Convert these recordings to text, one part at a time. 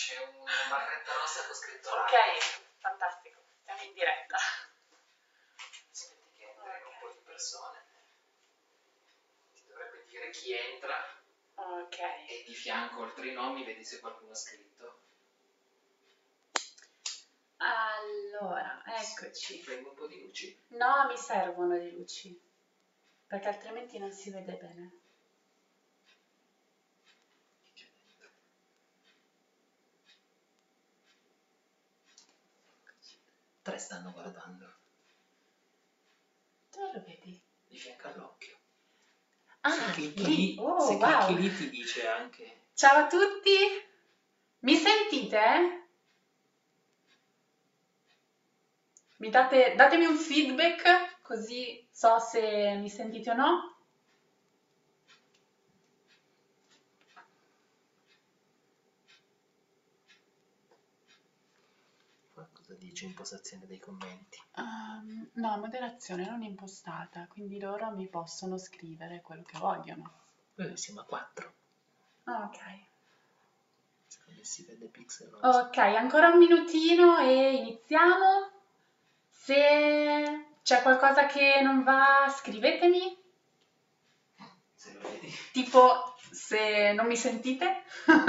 c'è una barretta rossa con scritto Ok, fantastico, siamo in diretta. Aspetti che entrino un po' di persone. Ti dovrebbe dire chi entra. Ok. E di fianco oltre i nomi vedi se qualcuno ha scritto. Allora, eccoci. Prendo un po' di luci. No, mi servono le luci, perché altrimenti non si vede bene. Tre stanno guardando. Dove lo vedi? Di fianco all'occhio. Ah, se clicchi lì. lì, Oh, se wow. clicchi lì ti dice anche. Ciao a tutti, mi sentite? Datemi un feedback così so se mi sentite o no. Cosa dice impostazione dei commenti? No, moderazione non impostata, quindi loro mi possono scrivere quello che vogliono. Noi siamo a 4. Ok. Secondo me si vede pixel rosa. Ok, ancora un minutino e iniziamo. Se c'è qualcosa che non va, scrivetemi. Se lo vedi. Tipo, se non mi sentite.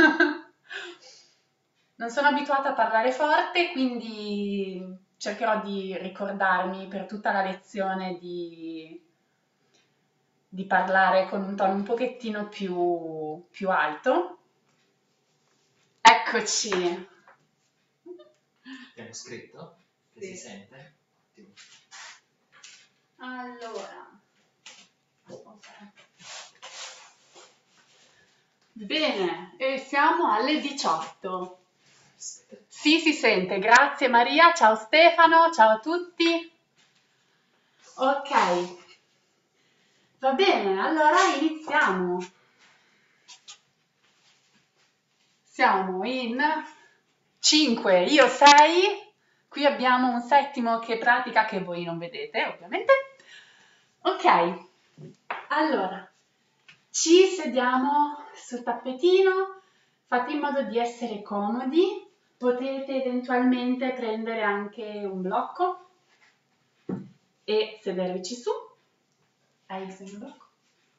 Non sono abituata a parlare forte, quindi cercherò di ricordarmi per tutta la lezione di parlare con un tono un pochettino più alto. Eccoci. Abbiamo scritto? Che Sì. si sente? Allora. Okay. Bene, e siamo alle 18. Sì, si sente. Grazie Maria, ciao Stefano, ciao a tutti. Ok, va bene, allora iniziamo. Siamo in 5, io 6. Qui abbiamo un settimo che pratica che voi non vedete, ovviamente. Ok, allora ci sediamo sul tappetino, fate in modo di essere comodi, potete eventualmente prendere anche un blocco e sedervici su. Hai bisogno di un blocco?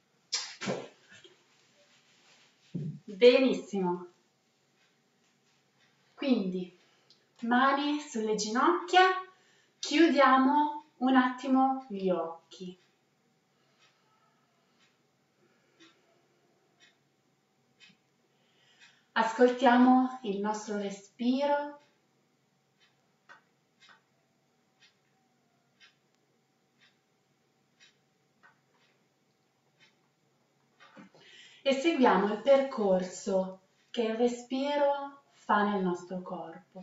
Benissimo. Quindi, mani sulle ginocchia, chiudiamo un attimo gli occhi. Ascoltiamo il nostro respiro. E seguiamo il percorso che il respiro fa nel nostro corpo.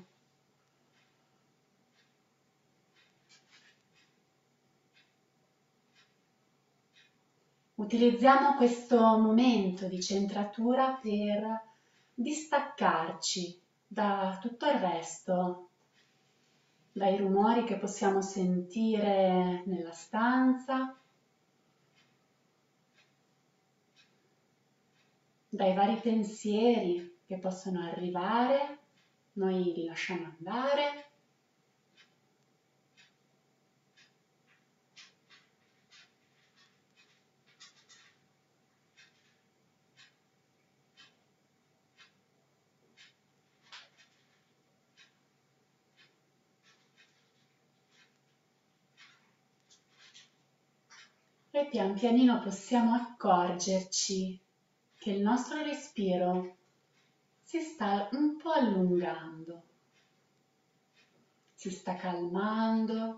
Utilizziamo questo momento di centratura per distaccarci da tutto il resto, dai rumori che possiamo sentire nella stanza, dai vari pensieri che possono arrivare, noi li lasciamo andare. E pian pianino possiamo accorgerci che il nostro respiro si sta un po' allungando, si sta calmando.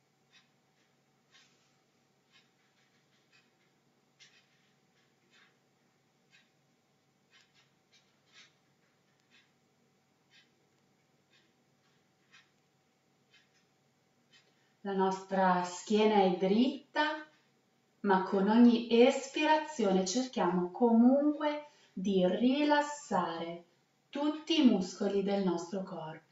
La nostra schiena è dritta, ma con ogni espirazione cerchiamo comunque di rilassare tutti i muscoli del nostro corpo.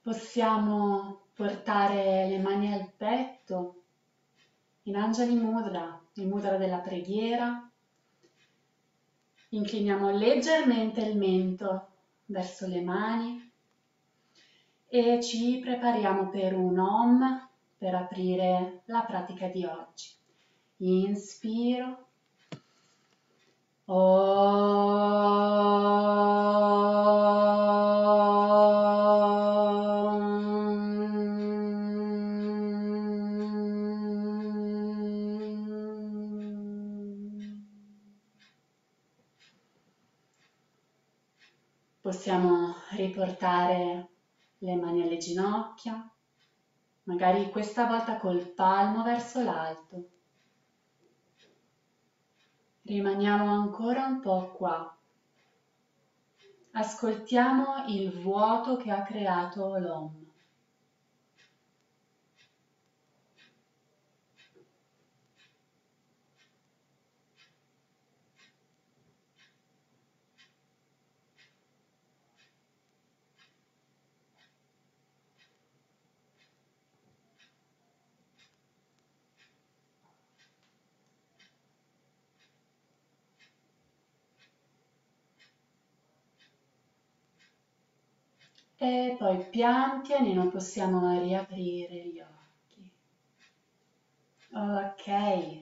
Possiamo portare le mani al petto in Anjali Mudra, il mudra della preghiera. Incliniamo leggermente il mento verso le mani e ci prepariamo per un Om per aprire la pratica di oggi. Inspiro. Possiamo riportare le mani alle ginocchia, magari questa volta col palmo verso l'alto. Rimaniamo ancora un po' qua. Ascoltiamo il vuoto che ha creato l'Om. E poi pian pianino possiamo riaprire gli occhi. Ok.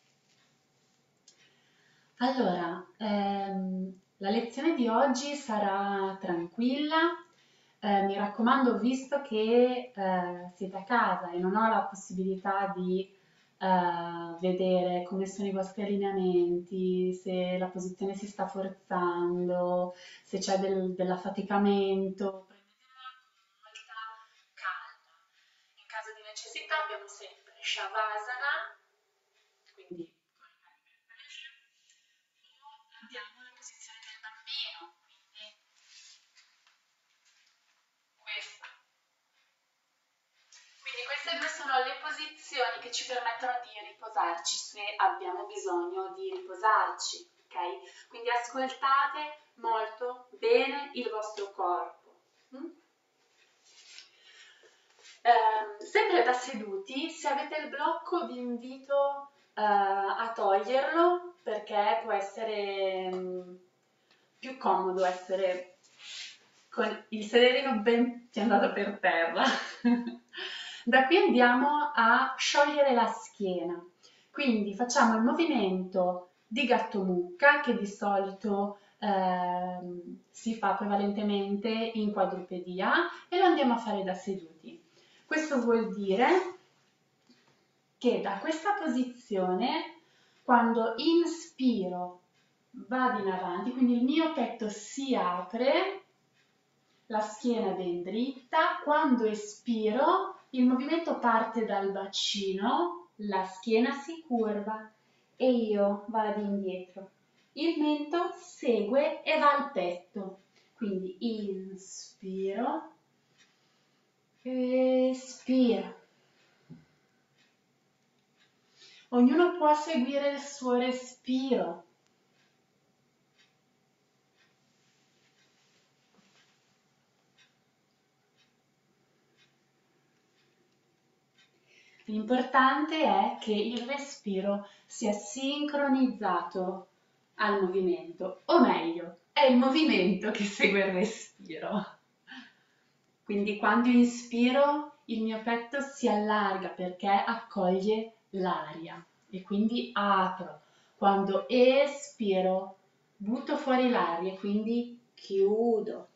Allora, la lezione di oggi sarà tranquilla. Mi raccomando, visto che siete a casa e non ho la possibilità di vedere come sono i vostri allineamenti, se la posizione si sta forzando, se c'è dell'affaticamento, prendetela con molta calma. In caso di necessità abbiamo sempre Shavasana, quindi con le mani per pesce, o abbiamo la posizione del bambino, quindi questa. Quindi queste due sono le posizioni che ci permettono di riposarci se abbiamo bisogno di riposarci, ok? Quindi ascoltate molto bene il vostro corpo. Sempre da seduti, se avete il blocco vi invito a toglierlo perché può essere più comodo essere con il sederino ben piantato per terra. Da qui andiamo a sciogliere la schiena, quindi facciamo il movimento di gatto mucca che di solito si fa prevalentemente in quadrupedia e lo andiamo a fare da seduti. Questo vuol dire che da questa posizione, quando inspiro, vado in avanti, quindi il mio petto si apre, la schiena è ben dritta, quando espiro il movimento parte dal bacino, la schiena si curva e io vado indietro. Il mento segue e va al petto, quindi inspiro, espiro. Ognuno può seguire il suo respiro. L'importante è che il respiro sia sincronizzato al movimento, o meglio, è il movimento che segue il respiro. Quindi quando inspiro il mio petto si allarga perché accoglie l'aria e quindi apro. Quando espiro butto fuori l'aria e quindi chiudo.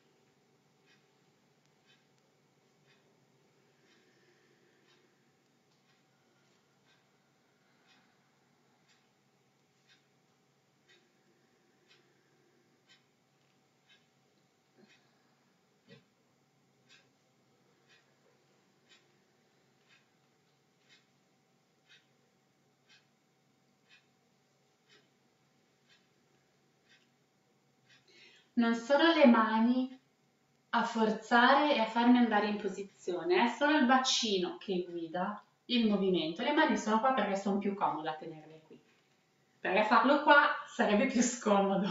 Non sono le mani a forzare e a farmi andare in posizione, è solo il bacino che guida il movimento. Le mani sono qua perché sono più comode a tenerle qui, perché farlo qua sarebbe più scomodo.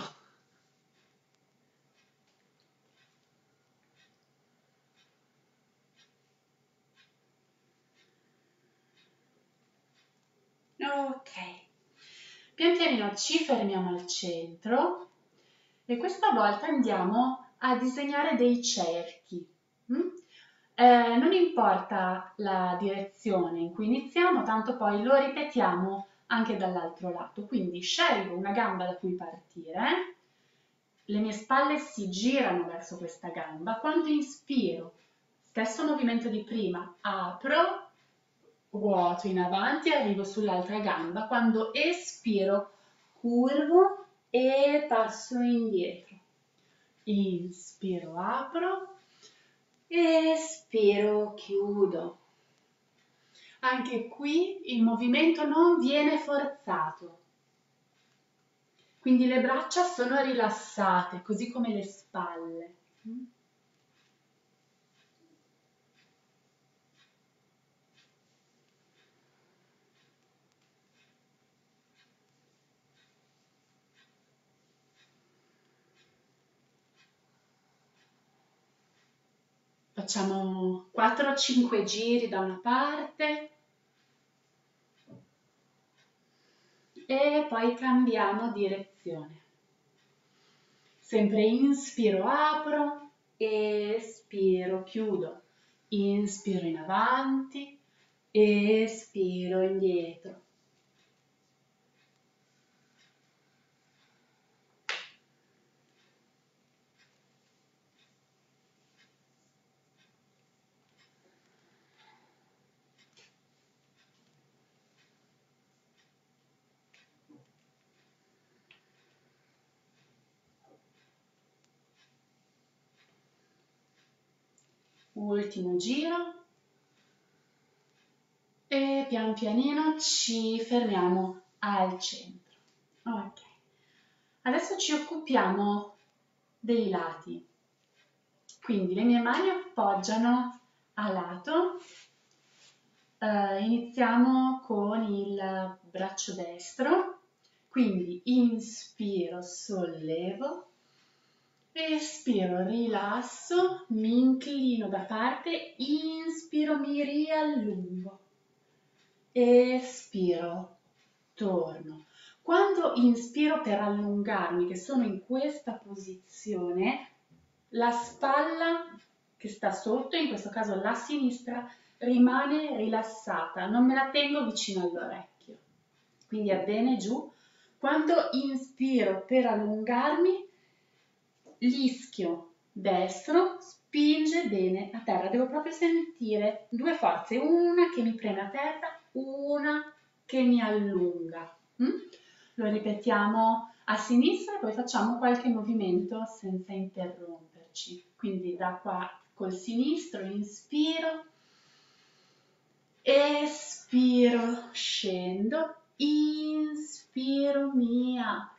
Ok. Pian pianino ci fermiamo al centro e questa volta andiamo a disegnare dei cerchi. Non importa la direzione in cui iniziamo, tanto poi lo ripetiamo anche dall'altro lato. Quindi scelgo una gamba da cui partire, le mie spalle si girano verso questa gamba. Quando inspiro, stesso movimento di prima, apro, ruoto in avanti e arrivo sull'altra gamba. Quando espiro, curvo e passo indietro. Inspiro, apro, espiro, chiudo. Anche qui il movimento non viene forzato. Quindi le braccia sono rilassate, così come le spalle. Facciamo 4-5 giri da una parte e poi cambiamo direzione. Sempre inspiro, apro, espiro, chiudo. Inspiro in avanti, espiro indietro. Ultimo giro e pian pianino ci fermiamo al centro. Ok, adesso ci occupiamo dei lati, quindi le mie mani appoggiano a lato. Iniziamo con il braccio destro, quindi inspiro, sollevo, espiro, rilasso, mi inclino da parte, inspiro, mi riallungo, espiro, torno. Quando inspiro per allungarmi, che sono in questa posizione, la spalla che sta sotto, in questo caso la sinistra, rimane rilassata, non me la tengo vicino all'orecchio. Quindi avviene giù. Quando inspiro per allungarmi, l'ischio destro spinge bene a terra. Devo proprio sentire due forze, una che mi preme a terra, una che mi allunga. Lo ripetiamo a sinistra e poi facciamo qualche movimento senza interromperci. Quindi da qua col sinistro inspiro, espiro, scendo, inspiro, mi apro,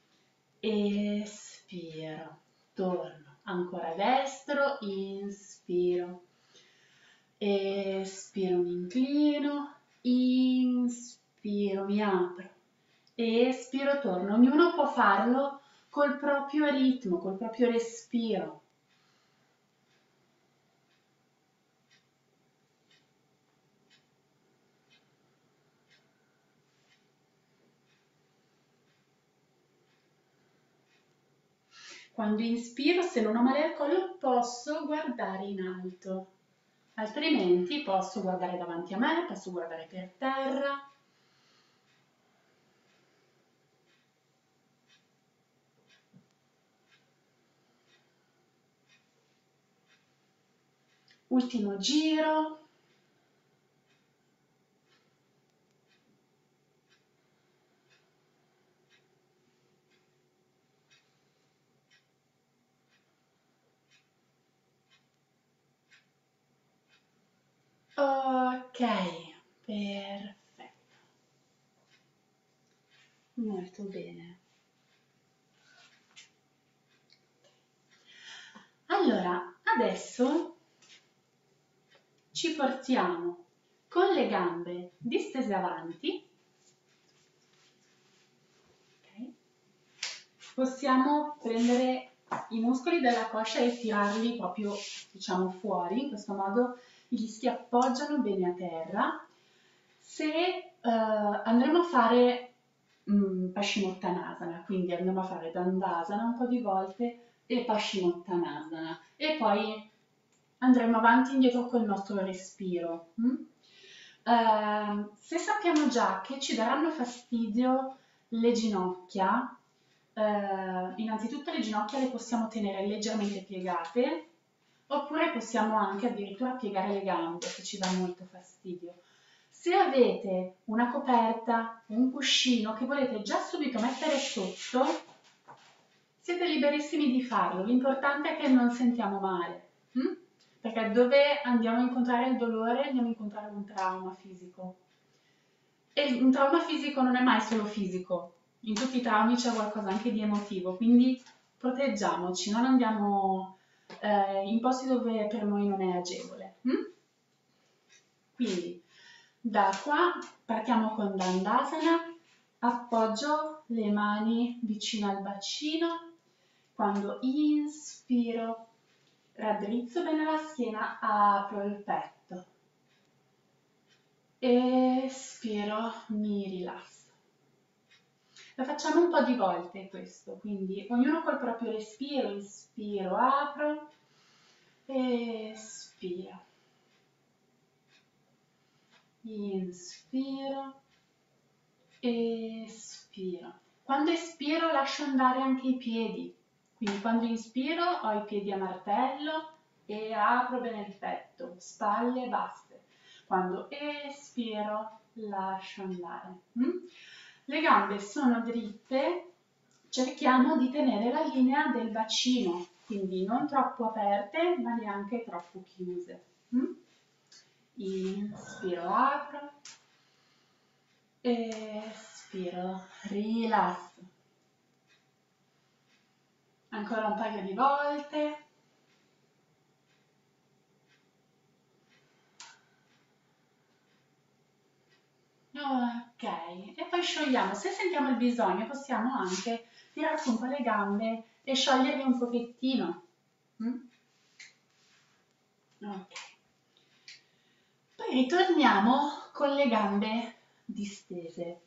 espiro, torno, ancora destro, inspiro, espiro, mi inclino, inspiro, mi apro, espiro, torno. Ognuno può farlo col proprio ritmo, col proprio respiro. Quando inspiro, se non ho male al collo, posso guardare in alto, altrimenti posso guardare davanti a me, posso guardare per terra. Ultimo giro. Ok, perfetto. Molto bene. Allora, adesso ci portiamo con le gambe distese avanti. Okay. Possiamo prendere i muscoli della coscia e tirarli proprio, diciamo, fuori. In questo modo gli si appoggiano bene a terra. Se andremo a fare Paschimottanasana, quindi andremo a fare Dandasana un po' di volte e Paschimottanasana e poi andremo avanti e indietro col nostro respiro. Se sappiamo già che ci daranno fastidio le ginocchia, innanzitutto le ginocchia le possiamo tenere leggermente piegate, oppure possiamo anche addirittura piegare le gambe se ci dà molto fastidio. Se avete una coperta, un cuscino che volete già subito mettere sotto, siete liberissimi di farlo. L'importante è che non sentiamo male, perché dove andiamo a incontrare il dolore andiamo a incontrare un trauma fisico. E un trauma fisico non è mai solo fisico, in tutti i traumi c'è qualcosa anche di emotivo, quindi proteggiamoci, non andiamo in posti dove per noi non è agevole. Quindi da qua partiamo con Dandasana, appoggio le mani vicino al bacino, quando inspiro raddrizzo bene la schiena, apro il petto, espiro, mi rilasso. Lo facciamo un po' di volte questo, quindi ognuno col proprio respiro, inspiro, apro, espiro, inspiro, espiro. Quando espiro lascio andare anche i piedi, quindi quando inspiro ho i piedi a martello e apro bene il petto, spalle basse. Quando espiro lascio andare. Le gambe sono dritte, cerchiamo di tenere la linea del bacino, quindi non troppo aperte ma neanche troppo chiuse. Inspiro, apro, espiro, rilasso. Ancora un paio di volte. Ok, e poi sciogliamo. Se sentiamo il bisogno possiamo anche tirare su un po' le gambe e scioglierle un pochettino. Ok. Poi ritorniamo con le gambe distese.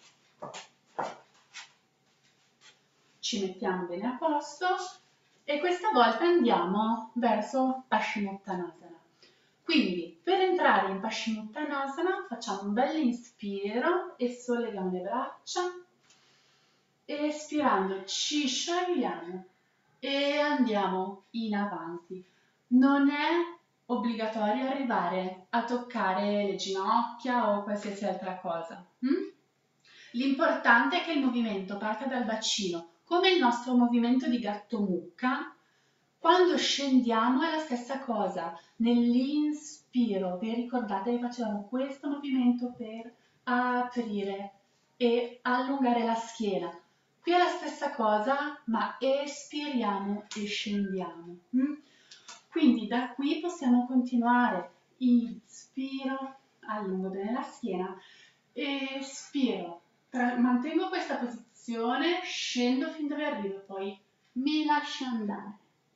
Ci mettiamo bene a posto e questa volta andiamo verso Paschimottanasana. Quindi per entrare in Paschimottanasana facciamo un bel inspiro e solleviamo le braccia, espirando ci sciogliamo e andiamo in avanti. Non è obbligatorio arrivare a toccare le ginocchia o qualsiasi altra cosa. L'importante è che il movimento parta dal bacino, come il nostro movimento di gatto mucca. Quando scendiamo è la stessa cosa. Nell'inspiro, vi ricordate che facevamo questo movimento per aprire e allungare la schiena. Qui è la stessa cosa, ma espiriamo e scendiamo. Quindi da qui possiamo continuare. Inspiro, allungo bene la schiena, espiro, mantengo questa posizione, scendo fin dove arrivo, poi mi lascio andare.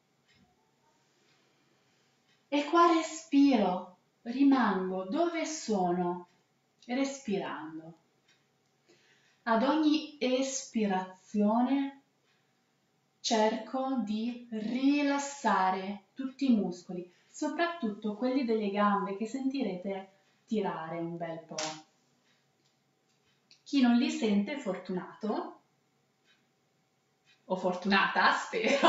E qua respiro, rimango dove sono, respirando. Ad ogni espirazione cerco di rilassare tutti i muscoli, soprattutto quelli delle gambe che sentirete tirare un bel po'. Chi non li sente è fortunato, o fortunata, spero,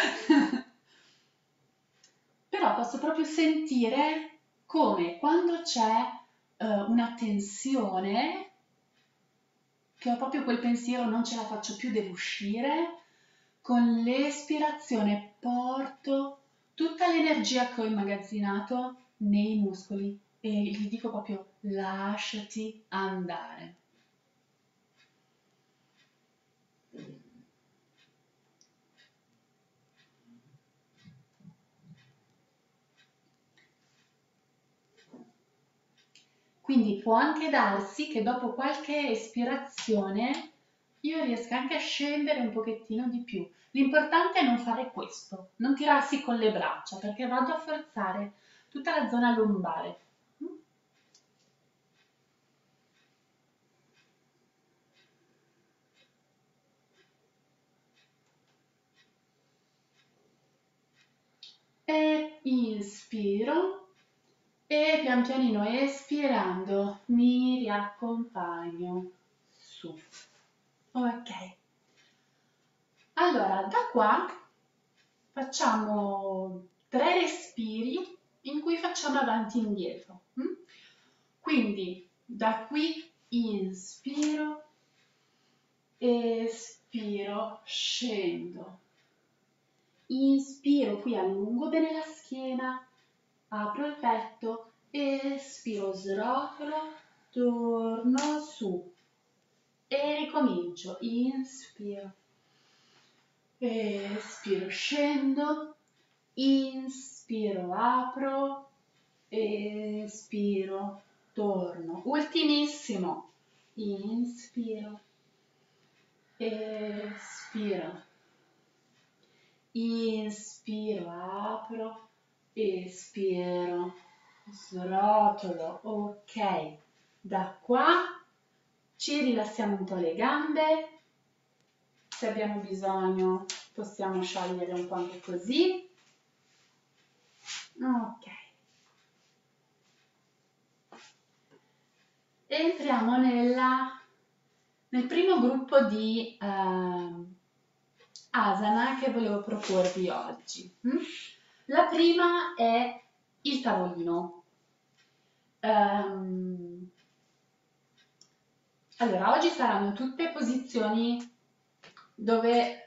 però posso proprio sentire come quando c'è una tensione, che ho proprio quel pensiero non ce la faccio più, devo uscire, con l'espirazione porto tutta l'energia che ho immagazzinato nei muscoli e gli dico proprio lasciati andare. Quindi può anche darsi che dopo qualche espirazione io riesca anche a scendere un pochettino di più. L'importante è non fare questo, non tirarsi con le braccia, perché vado a forzare tutta la zona lombare. inspiro e pian pianino espirando mi riaccompagno su. Ok. Allora, da qua facciamo 3 respiri in cui facciamo avanti e indietro. Quindi da qui inspiro, espiro, scendo. Inspiro, qui allungo bene la schiena, apro il petto, espiro, srotolo, torno su e ricomincio. Inspiro, espiro, scendo, inspiro, apro, espiro, torno. Ultimissimo. Inspiro, espiro, inspiro, apro, espiro, srotolo. Ok, da qua ci rilassiamo un po' le gambe. Se abbiamo bisogno possiamo sciogliere un po' anche così. Ok. Entriamo nel primo gruppo di asana che volevo proporvi oggi. La prima è il tavolino. Allora, oggi saranno tutte posizioni dove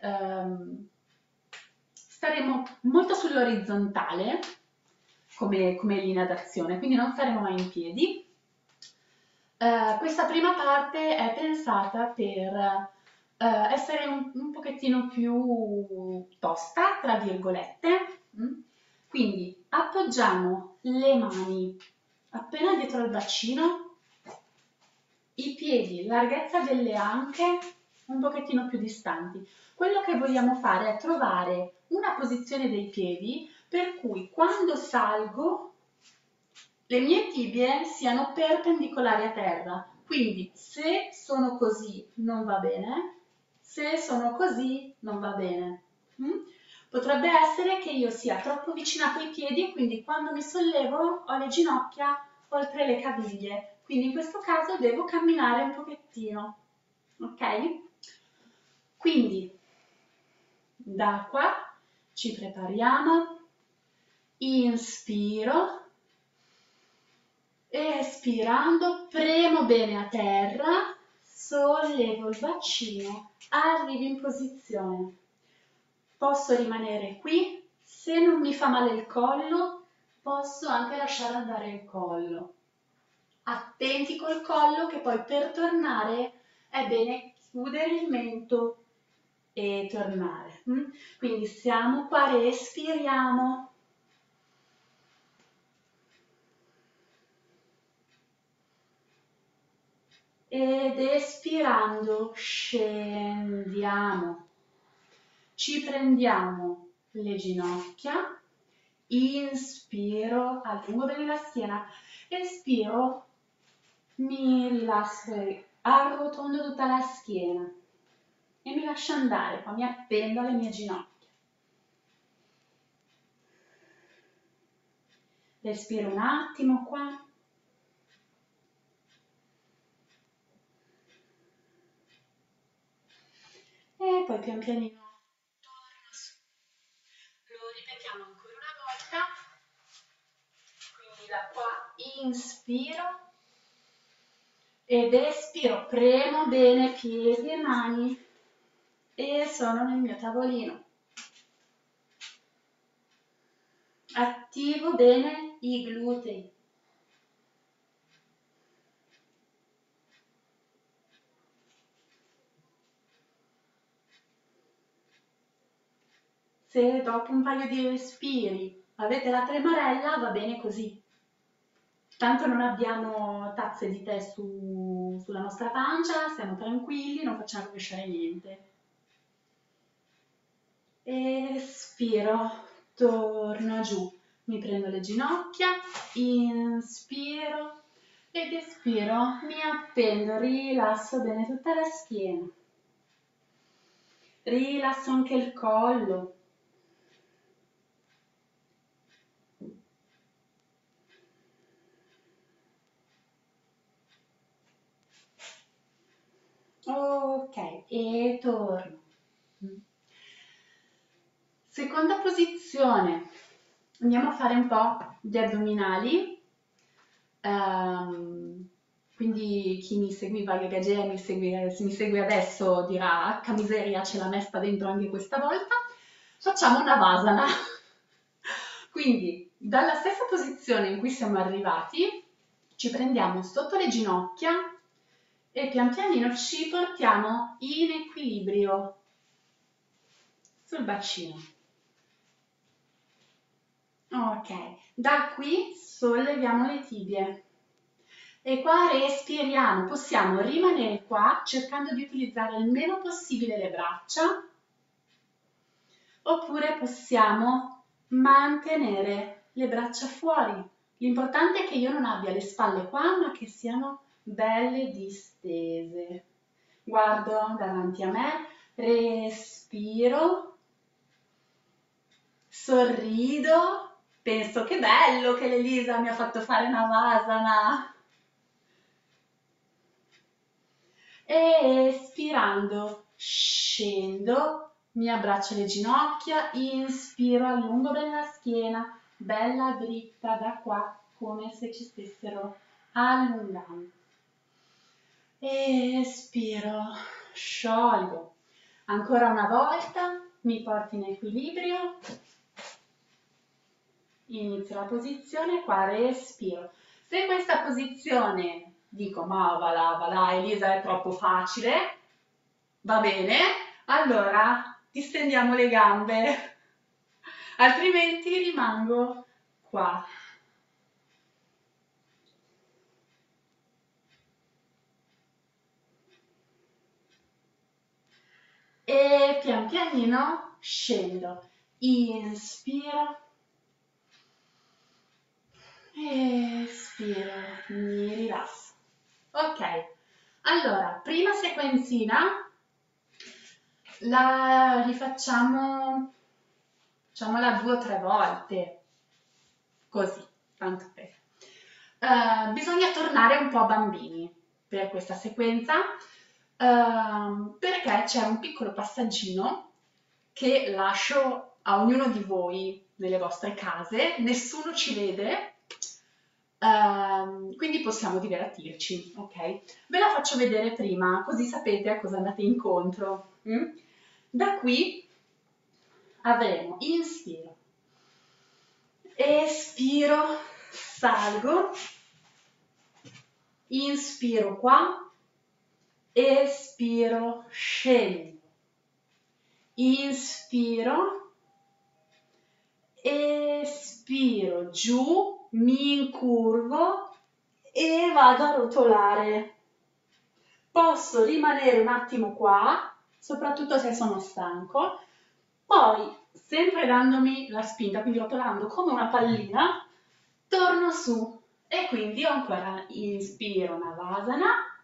staremo molto sull'orizzontale come linea d'azione, quindi non staremo mai in piedi. Questa prima parte è pensata per essere un pochettino più tosta, tra virgolette. Quindi appoggiamo le mani appena dietro il bacino, i piedi, larghezza delle anche, un pochettino più distanti. Quello che vogliamo fare è trovare una posizione dei piedi per cui quando salgo le mie tibie siano perpendicolari a terra. Quindi se sono così non va bene, se sono così non va bene. Potrebbe essere che io sia troppo vicina coi piedi e quindi quando mi sollevo ho le ginocchia oltre le caviglie. Quindi in questo caso devo camminare un pochettino. Ok? Quindi da qua ci prepariamo. Inspiro. Espirando, premo bene a terra, sollevo il bacino, arrivo in posizione. Posso rimanere qui, se non mi fa male il collo, posso anche lasciare andare il collo. Attenti col collo che poi per tornare è bene chiudere il mento e tornare. Quindi siamo qua, respiriamo. Ed espirando scendiamo. Ci prendiamo le ginocchia, inspiro, allungo bene la schiena, espiro, mi rilasso e arrotondo tutta la schiena e mi lascio andare, poi mi appendo alle mie ginocchia. Respiro un attimo qua. E poi pian pianino torno su. Lo ripetiamo ancora una volta. Quindi da qua inspiro ed espiro, premo bene piedi e mani e sono nel mio tavolino. Attivo bene i glutei. Se dopo un paio di respiri avete la tremorella, va bene così. Tanto non abbiamo tazze di tè sulla nostra pancia, stiamo tranquilli, non facciamo crescere niente. Espiro, torno giù, mi prendo le ginocchia, inspiro ed espiro, mi appendo, rilasso bene tutta la schiena. Rilasso anche il collo. Ok, e torno. Seconda posizione, andiamo a fare un po' di addominali. Quindi chi mi seguiva a Gagea se mi segue adesso dirà H miseria ce l'ha messa dentro anche questa volta. Facciamo una vasana. Quindi dalla stessa posizione in cui siamo arrivati ci prendiamo sotto le ginocchia e pian pianino ci portiamo in equilibrio sul bacino. Ok, da qui solleviamo le tibie e qua respiriamo. Possiamo rimanere qua cercando di utilizzare il meno possibile le braccia, oppure possiamo mantenere le braccia fuori. L'importante è che io non abbia le spalle qua, ma che siano belle distese. Guardo davanti a me, respiro, sorrido, penso che bello che l'Elisa mi ha fatto fare una vasana. E espirando scendo, mi abbraccio le ginocchia, inspiro, allungo bene la schiena, bella dritta da qua, come se ci stessero allungando. Espiro, sciolgo. Ancora una volta, mi porto in equilibrio, inizio la posizione, qua respiro. Se questa posizione dico ma va là Elisa è troppo facile, va bene, allora distendiamo le gambe, altrimenti rimango qua. E pian pianino scendo, inspiro, espiro, mi rilasso. Ok, allora, prima sequenzina la rifacciamo, facciamola 2 o 3 volte, così, tanto per. Bisogna tornare un po' bambini per questa sequenza, perché c'è un piccolo passaggino che lascio a ognuno di voi nelle vostre case, nessuno ci vede, quindi possiamo divertirci, ok? Ve la faccio vedere prima, così sapete a cosa andate incontro. Da qui avremo inspiro, espiro, salgo, inspiro qua, espiro, scendo, inspiro, espiro giù, mi incurvo e vado a rotolare. Posso rimanere un attimo qua, soprattutto se sono stanco, poi sempre dandomi la spinta, quindi rotolando come una pallina, torno su e quindi ho ancora inspiro una vasana,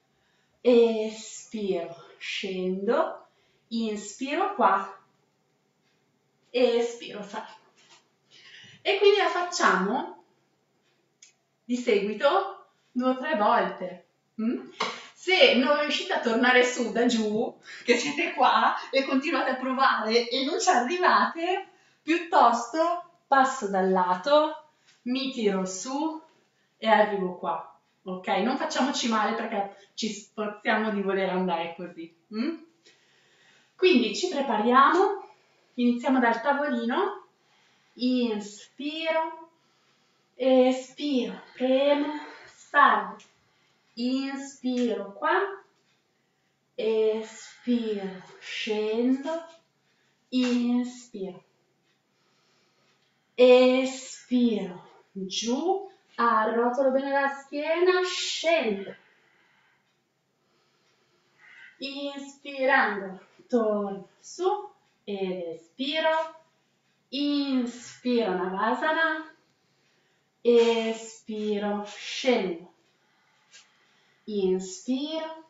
espiro, scendo, inspiro qua, espiro, salgo. E quindi la facciamo di seguito 2 o 3 volte. Se non riuscite a tornare su da giù, che siete qua e continuate a provare e non ci arrivate, piuttosto passo dal lato, mi tiro su e arrivo qua. Ok? Non facciamoci male perché ci sforziamo di voler andare così. Quindi ci prepariamo, iniziamo dal tavolino, inspiro, espiro, premo, salgo, inspiro qua, espiro, scendo, inspiro, espiro, giù, arrotolo bene la schiena, scendo, inspirando, torno su ed espiro, inspiro Navasana, espiro, scendo, inspiro,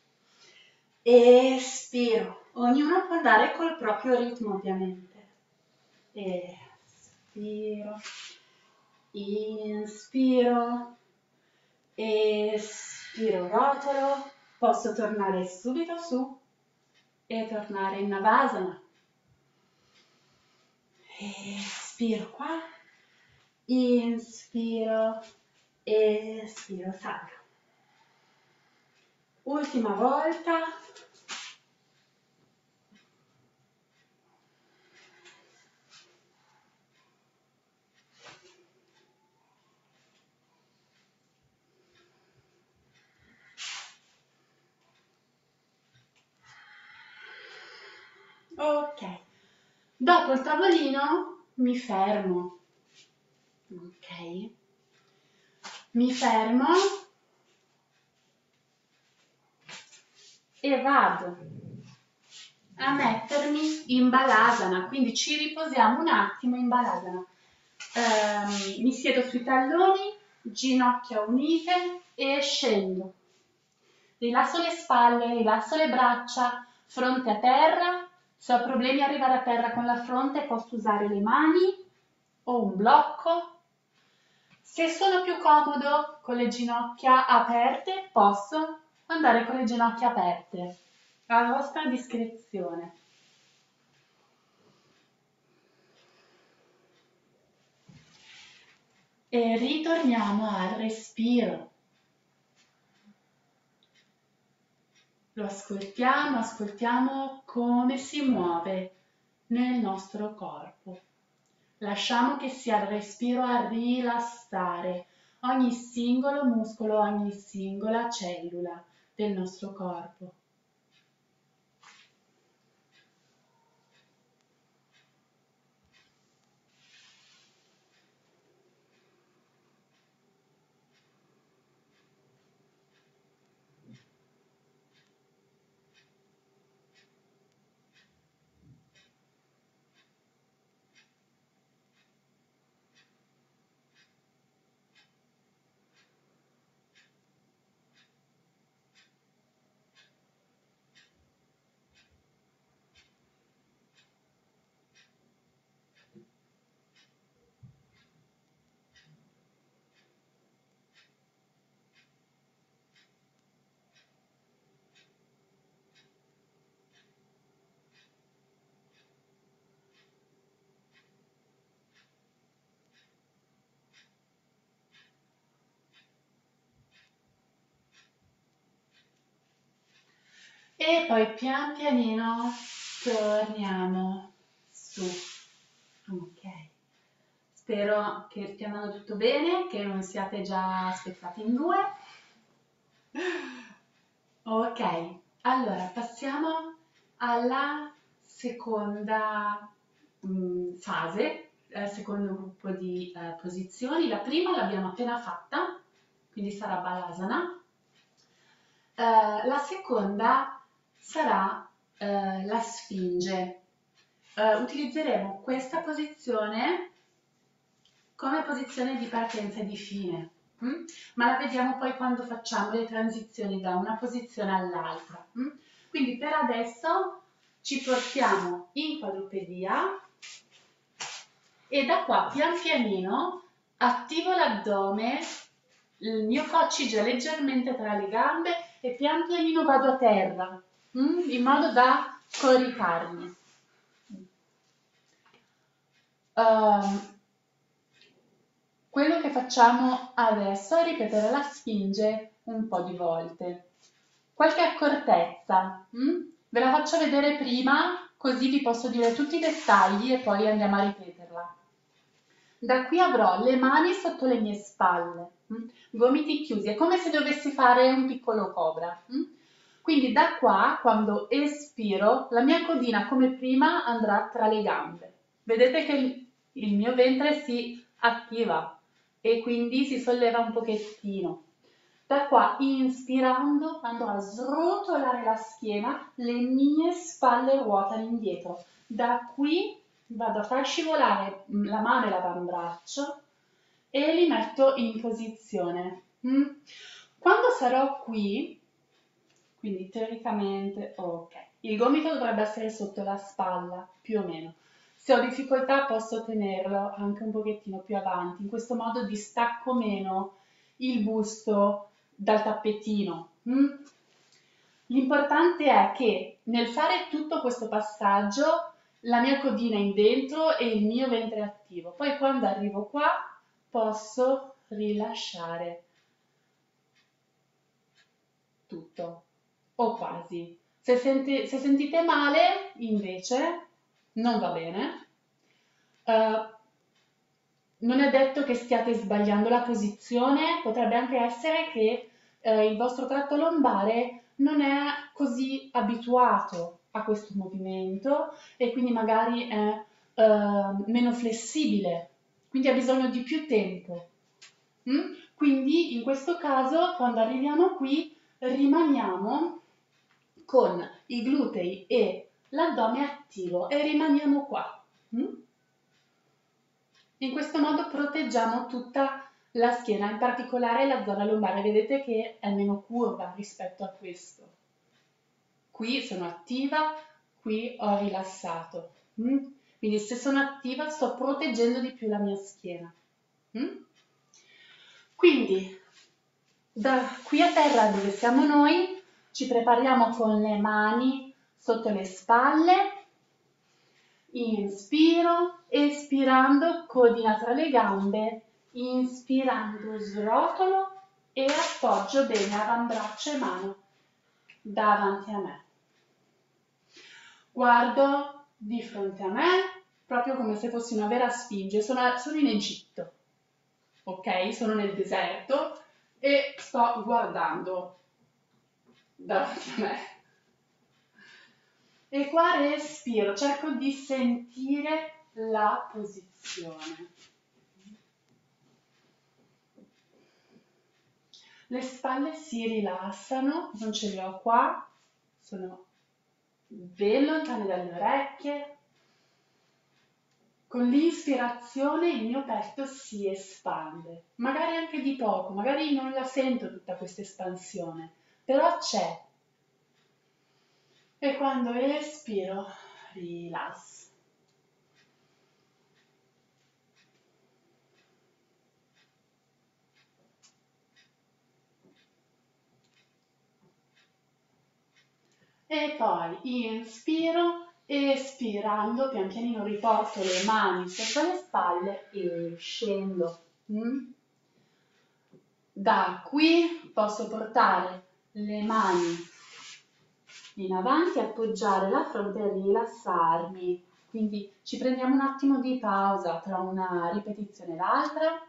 espiro, ognuno può andare col proprio ritmo ovviamente, espiro, inspiro, espiro, rotolo, Posso tornare subito su e tornare in Navasana. Espiro qua, inspiro, espiro, salgo. Ultima volta. Ok, dopo il tavolino mi fermo, ok, mi fermo e vado a mettermi in Balasana, quindi ci riposiamo un attimo in Balasana. Mi siedo sui talloni, ginocchia unite e scendo. Rilasso le spalle, rilasso le braccia, fronte a terra. Se ho problemi a arrivare a terra con la fronte posso usare le mani o un blocco. Se sono più comodo con le ginocchia aperte, posso andare con le ginocchia aperte, a vostra discrezione. E ritorniamo al respiro. Lo ascoltiamo come si muove nel nostro corpo. Lasciamo che sia il respiro a rilassare ogni singolo muscolo, ogni singola cellula del nostro corpo. E poi pian pianino torniamo su. Ok. Spero che stia andando tutto bene, che non siate già spezzati in due. Ok, allora passiamo alla seconda fase, al secondo gruppo di posizioni. La prima l'abbiamo appena fatta, quindi sarà Balasana. La seconda sarà la Sfinge. Utilizzeremo questa posizione come posizione di partenza e di fine, ma la vediamo poi quando facciamo le transizioni da una posizione all'altra. Quindi per adesso ci portiamo in quadrupedia e da qua pian pianino attivo l'addome, il mio coccige leggermente tra le gambe e pian pianino vado a terra, in modo da coricarmi. Quello che facciamo adesso è ripetere la Sfinge un po' di volte. Qualche accortezza, ve la faccio vedere prima, così vi posso dire tutti i dettagli e poi andiamo a ripeterla. Da qui avrò le mani sotto le mie spalle, gomiti chiusi, è come se dovessi fare un piccolo cobra. Quindi da qua, quando espiro, la mia codina come prima andrà tra le gambe. Vedete che il mio ventre si attiva e quindi si solleva un pochettino. Da qua, inspirando, andrò a srotolare la schiena, le mie spalle ruotano indietro. Da qui vado a far scivolare la mano e l'avambraccio e li metto in posizione. Quando sarò qui, quindi teoricamente, ok, il gomito dovrebbe essere sotto la spalla, più o meno. Se ho difficoltà posso tenerlo anche un pochettino più avanti, in questo modo distacco meno il busto dal tappetino. L'importante è che nel fare tutto questo passaggio la mia codina è in dentro e il mio ventre è attivo. Poi quando arrivo qua posso rilasciare tutto o quasi. Se sentite male, invece, non va bene. Non è detto che stiate sbagliando la posizione, potrebbe anche essere che il vostro tratto lombare non è così abituato a questo movimento e quindi magari è meno flessibile, quindi ha bisogno di più tempo. Quindi in questo caso, quando arriviamo qui, rimaniamo con i glutei e l'addome attivo e rimaniamo qua. In questo modo proteggiamo tutta la schiena, in particolare la zona lombare. Vedete che è meno curva rispetto a questo. Qui sono attiva, qui ho rilassato. Quindi se sono attiva sto proteggendo di più la mia schiena. Quindi da qui a terra dove siamo noi ci prepariamo con le mani sotto le spalle. Inspiro, espirando, codina tra le gambe, inspirando srotolo e appoggio bene avambraccio e mano davanti a me. Guardo di fronte a me, proprio come se fossi una vera sfinge. Sono in Egitto, ok? Sono nel deserto e sto guardando davanti a me. E qua respiro, cerco di sentire la posizione. Le spalle si rilassano, non ce le ho qua, sono ben lontane dalle orecchie. Con l'inspirazione il mio petto si espande, magari anche di poco, magari non la sento tutta questa espansione, però c'è. E quando espiro, rilasso. E poi inspiro, espirando, pian pianino riporto le mani sotto le spalle e scendo. Da qui posso portare le mani in avanti, appoggiare la fronte e rilassarmi. Quindi ci prendiamo un attimo di pausa tra una ripetizione e l'altra.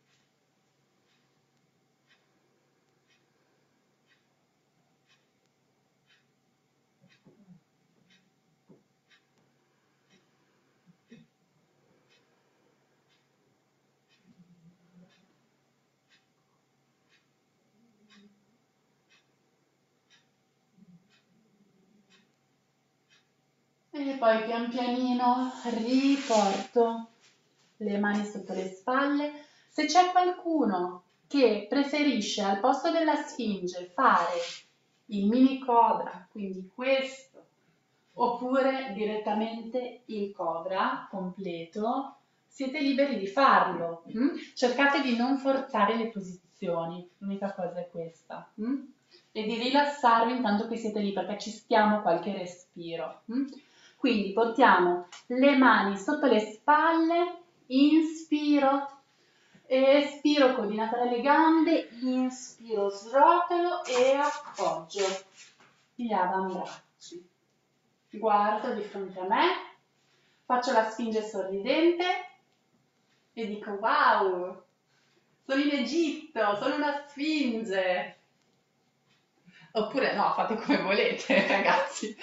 E poi pian pianino riporto le mani sotto le spalle. Se c'è qualcuno che preferisce al posto della sfinge fare il mini cobra, quindi questo, oppure direttamente il cobra completo, siete liberi di farlo. Cercate di non forzare le posizioni, l'unica cosa è questa. E di rilassarvi intanto che siete lì, perché ci stiamo qualche respiro. Quindi portiamo le mani sotto le spalle, inspiro, espiro, codina tra le gambe, inspiro, srotolo e appoggio gli avambracci. Guardo di fronte a me, faccio la sfinge sorridente e dico wow, sono in Egitto, sono una sfinge. Oppure no, fate come volete, ragazzi.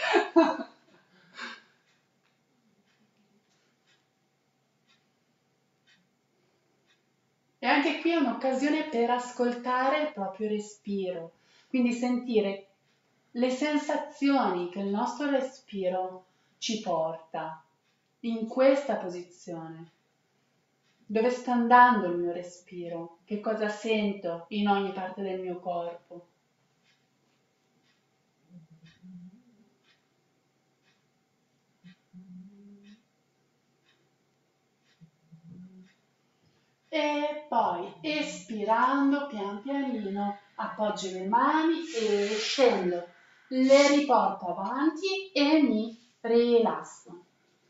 E anche qui è un'occasione per ascoltare il proprio respiro, quindi sentire le sensazioni che il nostro respiro ci porta in questa posizione. Dove sta andando il mio respiro? Che cosa sento in ogni parte del mio corpo? E poi espirando pian pianino appoggio le mani e scendo le riporto avanti e mi rilasso.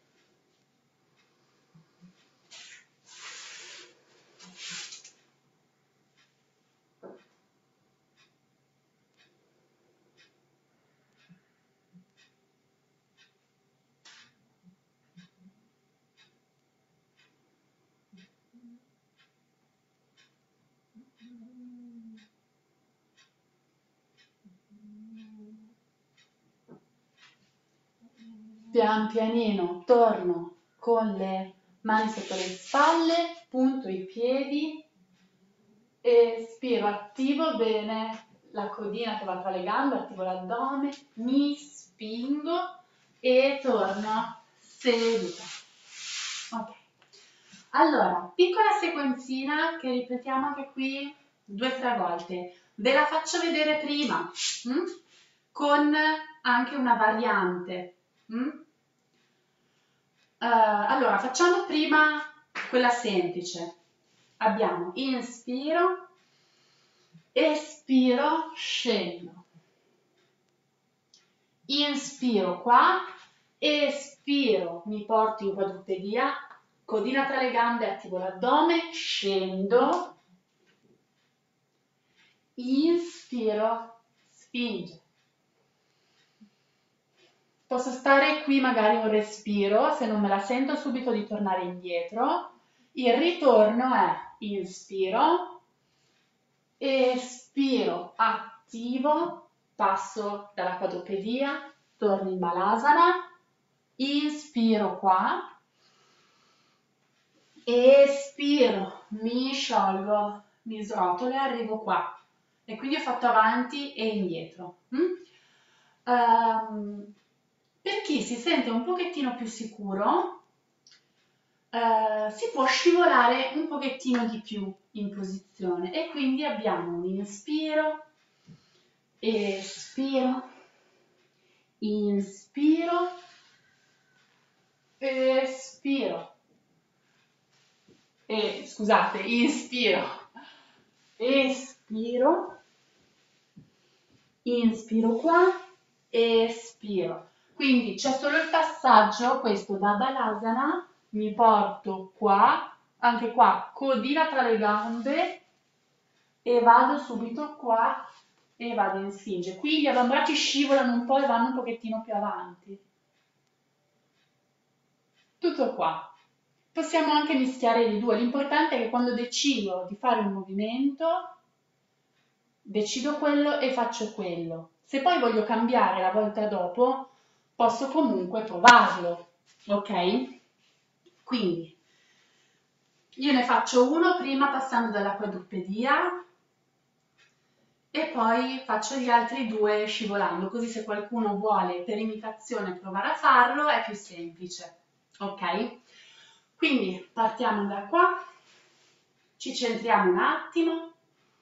Pian pianino torno con le mani sotto le spalle, punto i piedi, espiro, attivo bene la codina che va tra le gambe, attivo l'addome, mi spingo e torno seduta. Ok. Allora, piccola sequenzina che ripetiamo anche qui 2-3 volte. Ve la faccio vedere prima, con anche una variante. Allora, facciamo prima quella semplice. Abbiamo inspiro, espiro, scendo. Inspiro qua, espiro, mi porto in quadrupedia, codina tra le gambe, attivo l'addome, scendo, inspiro, spinge. Posso stare qui magari un respiro, se non me la sento subito di tornare indietro. Il ritorno è inspiro, espiro, attivo, passo dalla quadrupedia, torno in Balasana, inspiro qua, espiro, mi sciolgo, mi srotolo e arrivo qua. E quindi ho fatto avanti e indietro. Per chi si sente un pochettino più sicuro, si può scivolare un pochettino di più in posizione e quindi abbiamo un inspiro, espiro, inspiro, espiro, scusate, inspiro, espiro, inspiro qua, espiro. Quindi c'è solo il passaggio, questo da Balasana, mi porto qua, anche qua, codina tra le gambe e vado subito qua e vado in sfinge. Qui gli avambracci scivolano un po' e vanno un pochettino più avanti. Tutto qua. Possiamo anche mischiare i due, l'importante è che quando decido di fare un movimento, decido quello e faccio quello. Se poi voglio cambiare la volta dopo, posso comunque provarlo, ok? Quindi io ne faccio uno prima passando dalla quadrupedia e poi faccio gli altri due scivolando, così se qualcuno vuole per imitazione provare a farlo è più semplice, ok? Quindi partiamo da qua, ci centriamo un attimo.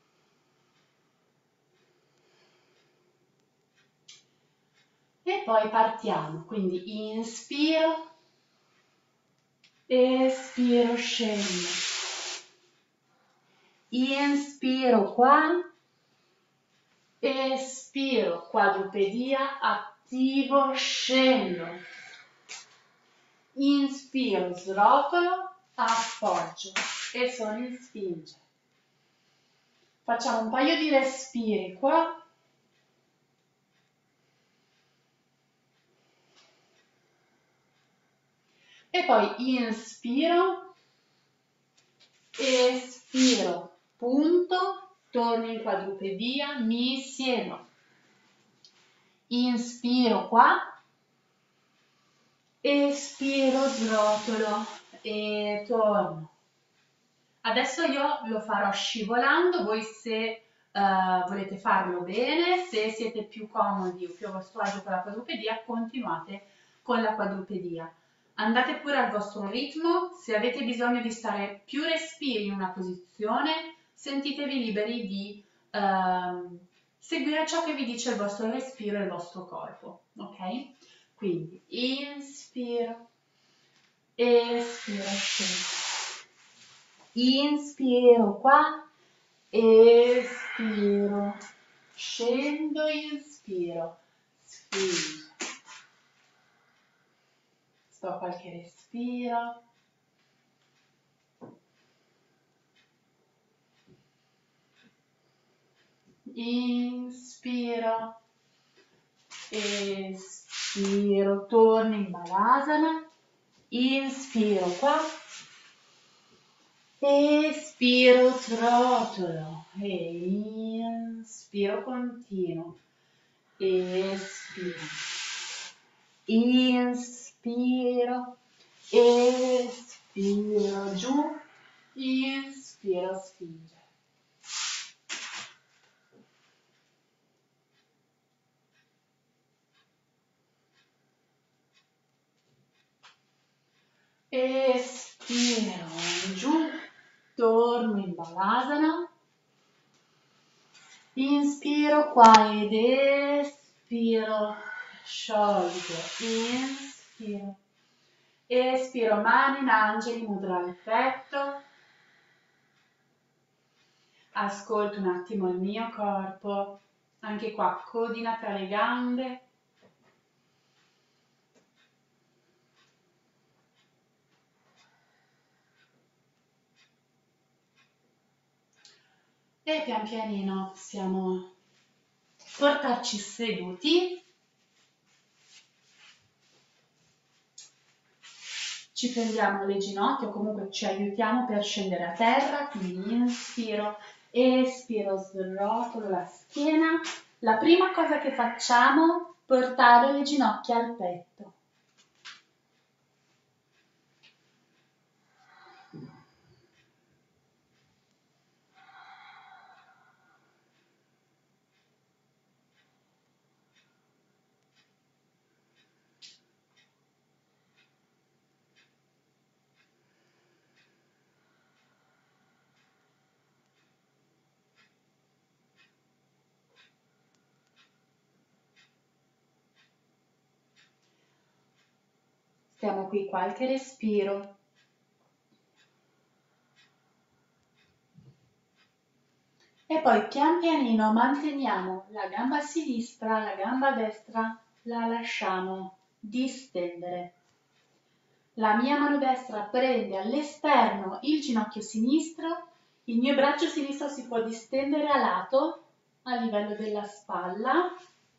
E poi partiamo, quindi inspiro, espiro, scendo, inspiro qua, espiro, quadrupedia, attivo, scendo, inspiro, srotolo, appoggio e sono in sfinge. Facciamo un paio di respiri qua. E poi inspiro, espiro, punto, torno in quadrupedia, mi siedo. Inspiro qua, espiro, srotolo e torno. Adesso io lo farò scivolando, voi se volete farlo bene, se siete più comodi o più a vostro agio con la quadrupedia, continuate con la quadrupedia. Andate pure al vostro ritmo, se avete bisogno di stare più respiri in una posizione, sentitevi liberi di seguire ciò che vi dice il vostro respiro e il vostro corpo, ok? Quindi inspiro, espiro, scendo. Inspiro qua, espiro, scendo, inspiro, spinge. Sto qualche respiro. Inspiro, espiro, torno in Balasana, inspiro qua, espiro, rotolo e inspiro, continuo, espiro, inspiro, espiro, giù, inspiro, spinge. Espiro giù, torno in Balasana, inspiro qua ed espiro, sciolgo, inspiro, espiro, mani in angeli, mudra al petto, ascolto un attimo il mio corpo, anche qua codina tra le gambe. E pian pianino possiamo portarci seduti. Ci prendiamo le ginocchia, comunque ci aiutiamo per scendere a terra, quindi inspiro, espiro, srotolo la schiena. La prima cosa che facciamo è portare le ginocchia al petto. Stiamo qui qualche respiro. E poi pian pianino manteniamo la gamba sinistra, la gamba destra, la lasciamo distendere. La mia mano destra prende all'esterno il ginocchio sinistro, il mio braccio sinistro si può distendere a lato, a livello della spalla.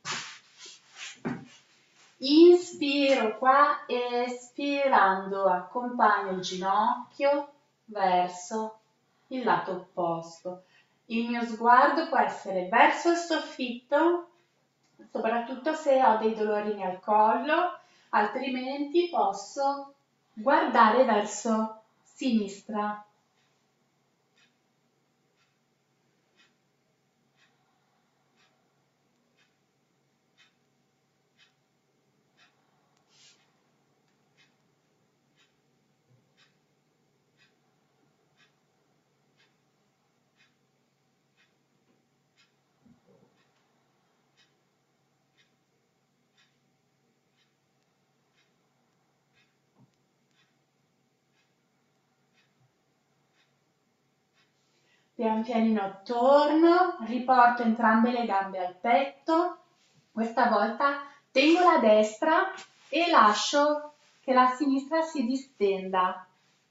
Inspiro qua, espirando accompagno il ginocchio verso il lato opposto. Il mio sguardo può essere verso il soffitto, soprattutto se ho dei dolori al collo, altrimenti posso guardare verso sinistra. Pian pianino torno, riporto entrambe le gambe al petto, questa volta tengo la destra e lascio che la sinistra si distenda.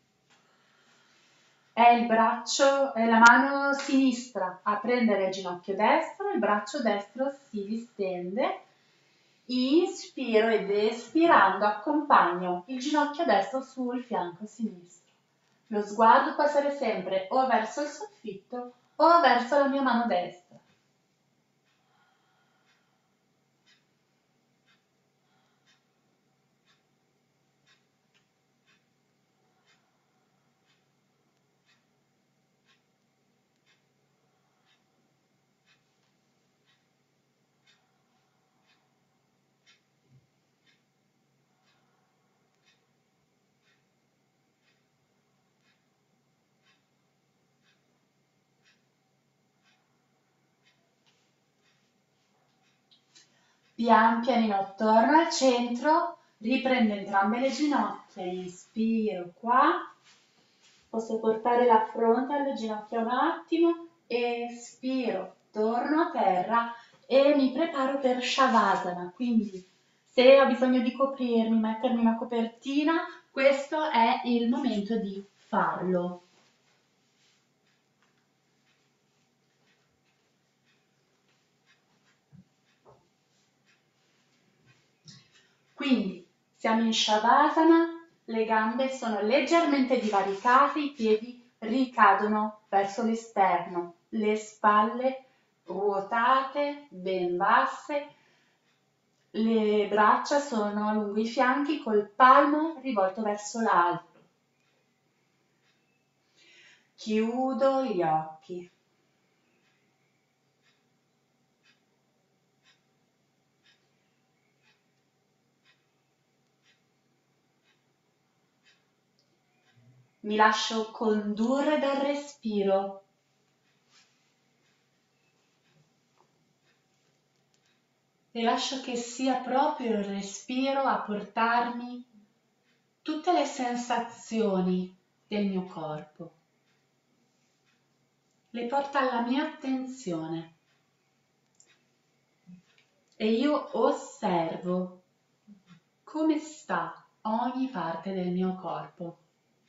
È il braccio, è la mano sinistra a prendere il ginocchio destro, il braccio destro si distende. Inspiro ed espirando accompagno il ginocchio destro sul fianco sinistro. Lo sguardo può essere sempre o verso il soffitto o verso la mia mano destra. Pian pianino torno al centro, riprendo entrambe le ginocchia, inspiro qua, posso portare la fronte alle ginocchia un attimo, espiro, torno a terra e mi preparo per Shavasana, quindi se ho bisogno di coprirmi, mettermi una copertina, questo è il momento di farlo. Quindi siamo in Shavasana, le gambe sono leggermente divaricate, i piedi ricadono verso l'esterno, le spalle ruotate, ben basse, le braccia sono lungo i fianchi col palmo rivolto verso l'alto. Chiudo gli occhi. Mi lascio condurre dal respiro. E lascio che sia proprio il respiro a portarmi tutte le sensazioni del mio corpo. Le porta alla mia attenzione e io osservo come sta ogni parte del mio corpo.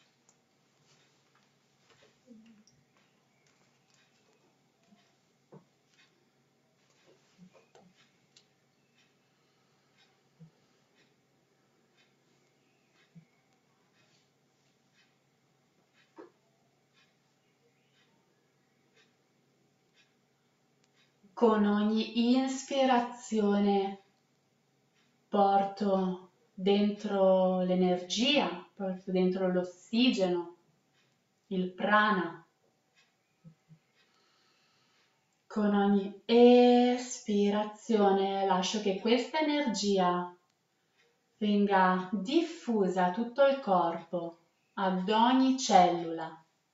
Con ogni ispirazione porto dentro l'energia, porto dentro l'ossigeno, il prana. Con ogni espirazione lascio che questa energia venga diffusa a tutto il corpo, ad ogni cellula.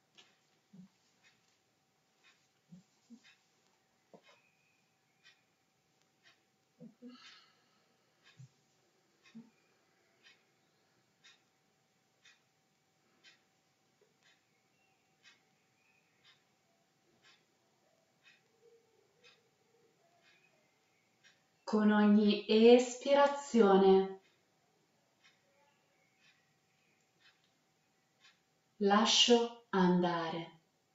Con ogni espirazione lascio andare.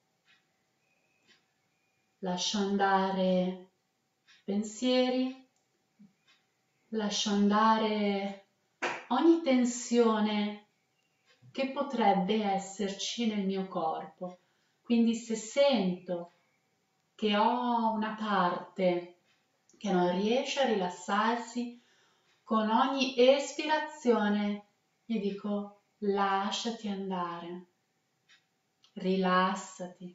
Lascio andare pensieri, lascio andare ogni tensione che potrebbe esserci nel mio corpo. Quindi se sento che ho una parte che non riesce a rilassarsi, con ogni espirazione gli dico lasciati andare, rilassati,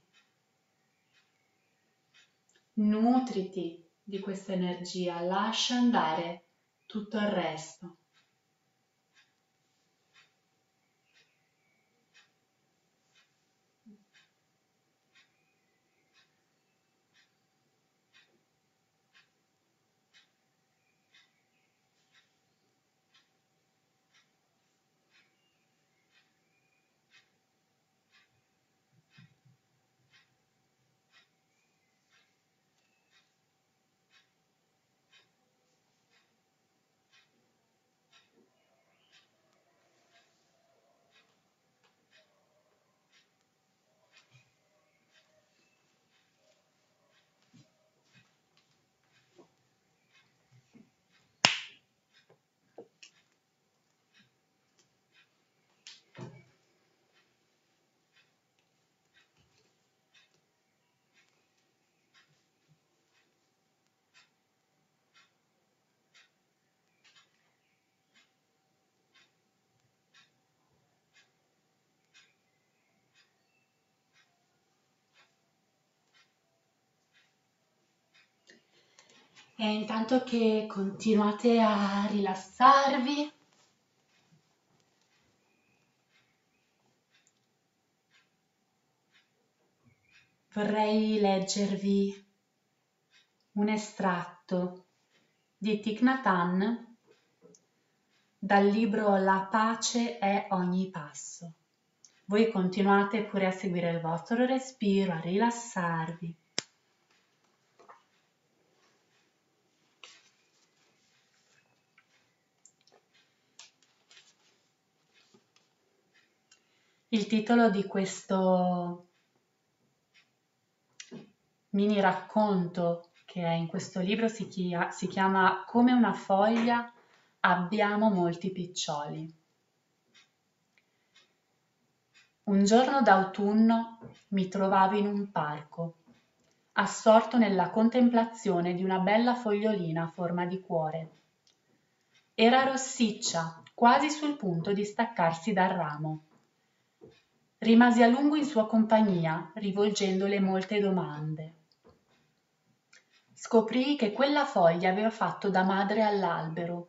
nutriti di questa energia, lascia andare tutto il resto. E intanto che continuate a rilassarvi, vorrei leggervi un estratto di Thich Nhat Hanh dal libro La pace è ogni passo. Voi continuate pure a seguire il vostro respiro, a rilassarvi. Il titolo di questo mini racconto che è in questo libro si chiama Come una foglia abbiamo molti piccioli. Un giorno d'autunno mi trovavo in un parco, assorto nella contemplazione di una bella fogliolina a forma di cuore. Era rossiccia, quasi sul punto di staccarsi dal ramo. Rimasi a lungo in sua compagnia, rivolgendole molte domande. Scoprii che quella foglia aveva fatto da madre all'albero.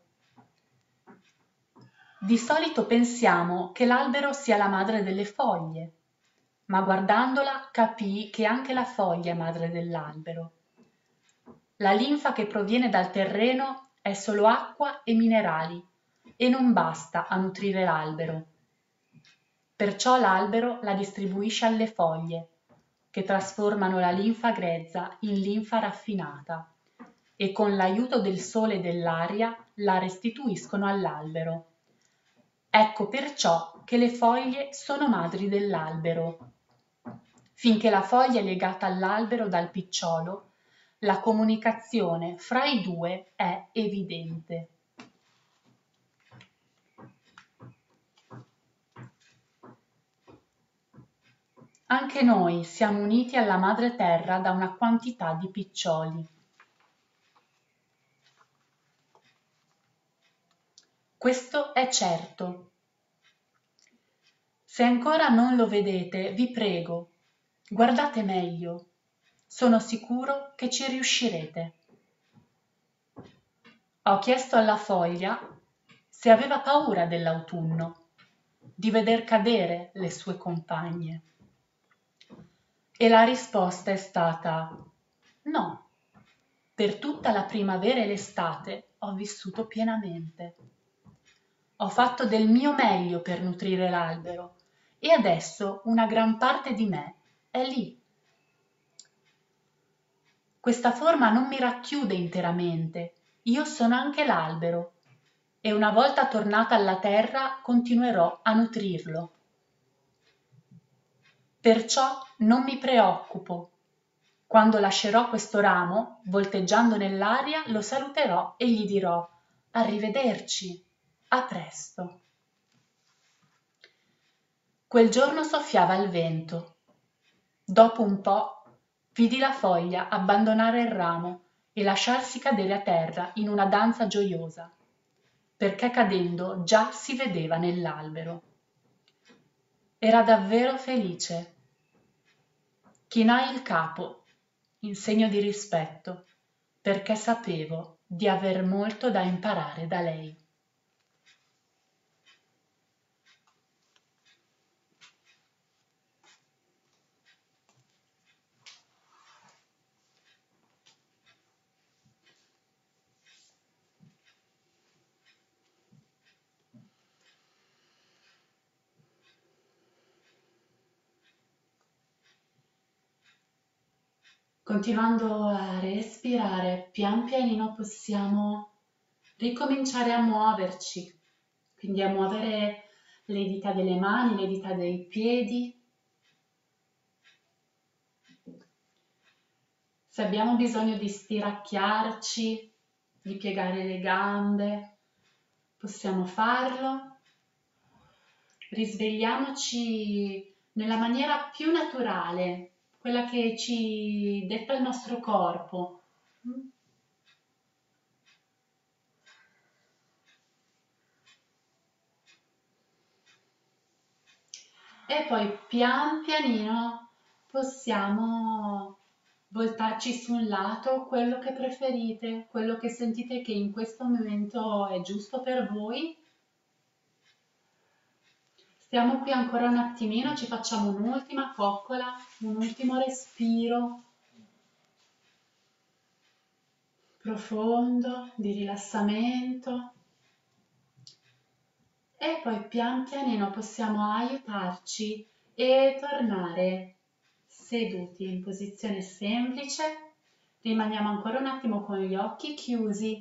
Di solito pensiamo che l'albero sia la madre delle foglie, ma guardandola capii che anche la foglia è madre dell'albero. La linfa che proviene dal terreno è solo acqua e minerali e non basta a nutrire l'albero. Perciò l'albero la distribuisce alle foglie, che trasformano la linfa grezza in linfa raffinata e con l'aiuto del sole e dell'aria la restituiscono all'albero. Ecco perciò che le foglie sono madri dell'albero. Finché la foglia è legata all'albero dal picciolo, la comunicazione fra i due è evidente. Anche noi siamo uniti alla madre terra da una quantità di piccioli. Questo è certo. Se ancora non lo vedete, vi prego, guardate meglio. Sono sicuro che ci riuscirete. Ho chiesto alla foglia se aveva paura dell'autunno, di veder cadere le sue compagne. E la risposta è stata no. Per tutta la primavera e l'estate ho vissuto pienamente. Ho fatto del mio meglio per nutrire l'albero e adesso una gran parte di me è lì. Questa forma non mi racchiude interamente, io sono anche l'albero e una volta tornata alla terra continuerò a nutrirlo. Perciò non mi preoccupo. Quando lascerò questo ramo, volteggiando nell'aria, lo saluterò e gli dirò arrivederci, a presto. Quel giorno soffiava il vento. Dopo un po' vidi la foglia abbandonare il ramo e lasciarsi cadere a terra in una danza gioiosa, perché cadendo già si vedeva nell'albero. Era davvero felice. Chinai il capo, in segno di rispetto, perché sapevo di aver molto da imparare da lei. Continuando a respirare, pian pianino possiamo ricominciare a muoverci, quindi a muovere le dita delle mani, le dita dei piedi. Se abbiamo bisogno di stiracchiarci, di piegare le gambe, possiamo farlo. Risvegliamoci nella maniera più naturale, quella che ci detta il nostro corpo. E poi pian pianino possiamo voltarci su un lato, quello che preferite, quello che sentite che in questo momento è giusto per voi. Stiamo qui ancora un attimino, ci facciamo un'ultima coccola, un ultimo respiro profondo di rilassamento e poi pian pianino possiamo aiutarci e tornare seduti in posizione semplice. Rimaniamo ancora un attimo con gli occhi chiusi.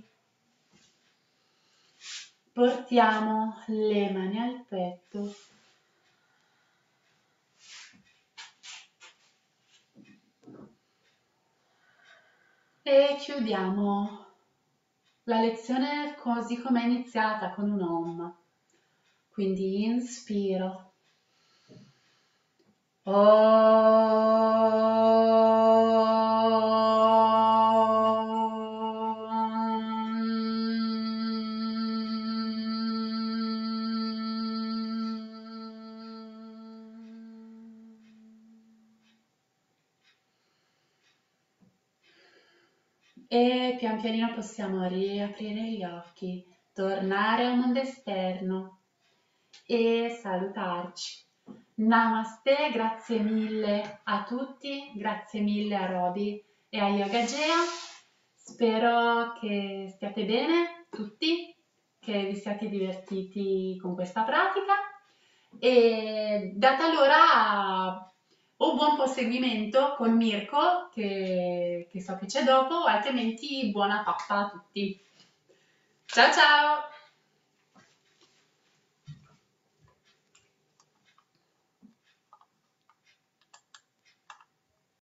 Portiamo le mani al petto E chiudiamo la lezione così come è iniziata, con un Om. Quindi inspiro. E pian pianino possiamo riaprire gli occhi, tornare al mondo esterno e salutarci. Namaste, grazie mille a tutti, grazie mille a Roby e a Yoga Gea. Spero che stiate bene tutti, che vi siate divertiti con questa pratica e data l'ora o buon proseguimento con Mirko, che so che c'è dopo, altrimenti buona pappa a tutti. Ciao ciao!